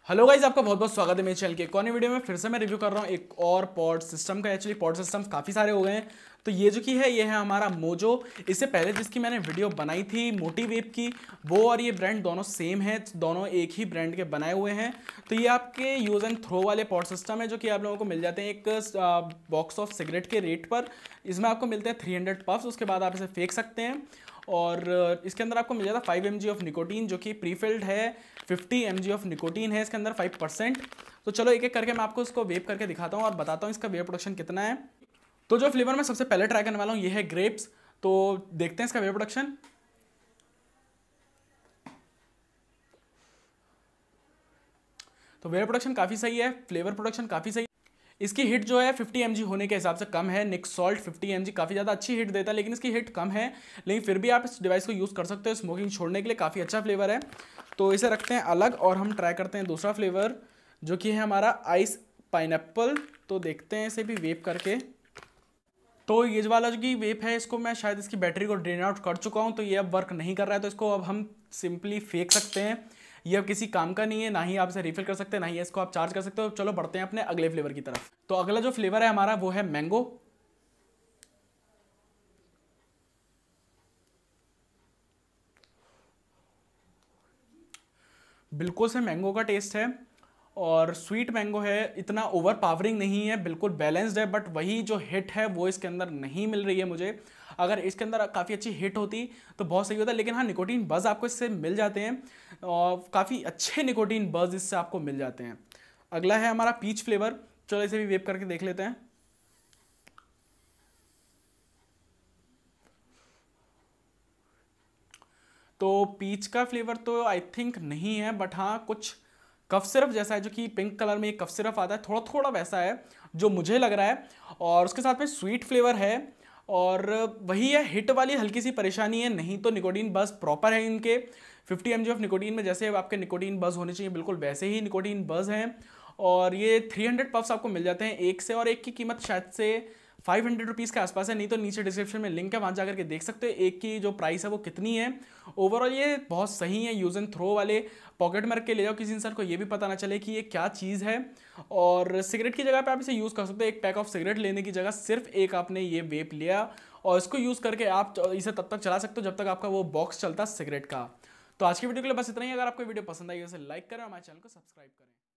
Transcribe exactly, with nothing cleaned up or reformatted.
Hello guys, आपका बहुत बहुत स्वागत है मेरे चैनल के एक और नई वीडियो में। फिर से मैं रिव्यू कर रहा हूँ एक और पॉड सिस्टम का। एक्चुअली पॉड सिस्टम्स काफ़ी सारे हो गए हैं। तो ये जो की है ये है हमारा मोजो। इससे पहले जिसकी मैंने वीडियो बनाई थी मोटीवेप की, वो और ये ब्रांड दोनों सेम है, दोनों एक ही ब्रांड के बनाए हुए हैं। तो ये आपके यूज़ एंड थ्रो वाले पॉड सिस्टम है जो कि आप लोगों को मिल जाते हैं एक बॉक्स ऑफ सिगरेट के रेट पर। इसमें आपको मिलते हैं थ्री हंड्रेड पफ्स, उसके बाद आप इसे फेंक सकते हैं। और इसके अंदर आपको मिल जाता है फाइव एम जी ऑफ निकोटीन जो कि प्रीफिल्ड है। फिफ्टी एम जी ऑफ निकोटीन है इसके अंदर, फाइव परसेंट। तो चलो एक एक करके मैं आपको इसको वेप करके दिखाता हूँ और बताता हूँ इसका वेप प्रोडक्शन कितना है। तो जो फ्लेवर मैं सबसे पहले ट्राई करने वाला हूँ ये है ग्रेप्स। तो देखते हैं इसका वेप प्रोडक्शन। तो वेप प्रोडक्शन काफ़ी सही है, फ्लेवर प्रोडक्शन काफ़ी सही है। इसकी हिट जो है फिफ्टी एम जी होने के हिसाब से कम है। निक सॉल्ट फिफ्टी एम जी काफ़ी ज़्यादा अच्छी हिट देता है, लेकिन इसकी हिट कम है। लेकिन फिर भी आप इस डिवाइस को यूज़ कर सकते हो स्मोकिंग छोड़ने के लिए, काफ़ी अच्छा फ्लेवर है। तो इसे रखते हैं अलग और हम ट्राई करते हैं दूसरा फ्लेवर जो कि है हमारा आइस पाइनएप्पल। तो देखते हैं इसे भी वेप करके। तो ये जो वाला जो कि वेप है इसको मैं शायद इसकी बैटरी को ड्रेन आउट कर चुका हूँ, तो ये अब वर्क नहीं कर रहा है। तो इसको अब हम सिंपली फेंक सकते हैं। ये अब किसी काम का नहीं है, ना ही आप इसे रिफिल कर सकते हैं, ना ही इसको आप चार्ज कर सकते हो। चलो बढ़ते हैं अपने अगले फ्लेवर की तरफ। तो अगला जो फ्लेवर है हमारा वो है मैंगो। बिल्कुल से मैंगो का टेस्ट है और स्वीट मैंगो है, इतना ओवर पावरिंग नहीं है, बिल्कुल बैलेंस्ड है। बट वही जो हिट है वो इसके अंदर नहीं मिल रही है मुझे। अगर इसके अंदर काफ़ी अच्छी हिट होती तो बहुत सही होता, लेकिन हाँ निकोटीन बज़ आपको इससे मिल जाते हैं और काफ़ी अच्छे निकोटीन बज़ इससे आपको मिल जाते हैं। अगला है हमारा पीच फ्लेवर। चलो इसे भी वेप करके देख लेते हैं। तो पीच का फ्लेवर तो आई थिंक नहीं है, बट हाँ कुछ कफ सिरप जैसा है, जो कि पिंक कलर में एक कफ सिरप आता है, थोड़ा थोड़ा वैसा है जो मुझे लग रहा है। और उसके साथ में स्वीट फ्लेवर है और वही है हिट वाली हल्की सी परेशानी है। नहीं तो निकोटीन बस प्रॉपर है इनके। फिफ्टी एम जी ऑफ निकोटीन में जैसे आपके निकोटीन बज़ होने चाहिए बिल्कुल वैसे ही निकोटीन बज़ हैं। और ये थ्री हंड्रेड पफ्स आपको मिल जाते हैं एक से, और एक की कीमत शायद से फाइव हंड्रेड रुपीज़ के आसपास है। नहीं तो नीचे डिस्क्रिप्शन में लिंक है, वहाँ जाकर के देख सकते हो एक की जो प्राइस है वो कितनी है। ओवरऑल ये बहुत सही है, यूज़ एंड थ्रो वाले। पॉकेट में रख के ले जाओ, किसी इंसान को ये भी पता ना चले कि ये क्या चीज़ है। और सिगरेट की जगह पे आप इसे यूज़ कर सकते हो। एक पैक ऑफ सिगरेट लेने की जगह सिर्फ एक आपने ये वेप लिया और इसको यूज़ करके आप इसे तब तक चला सकते हो जब तक आपका वो बॉक्स चलता सिगरेट का। तो आज की वीडियो के लिए बस इतना ही। अगर आपको वीडियो पसंद आई तो इसे लाइक करें और हमारे चैनल को सब्सक्राइब करें।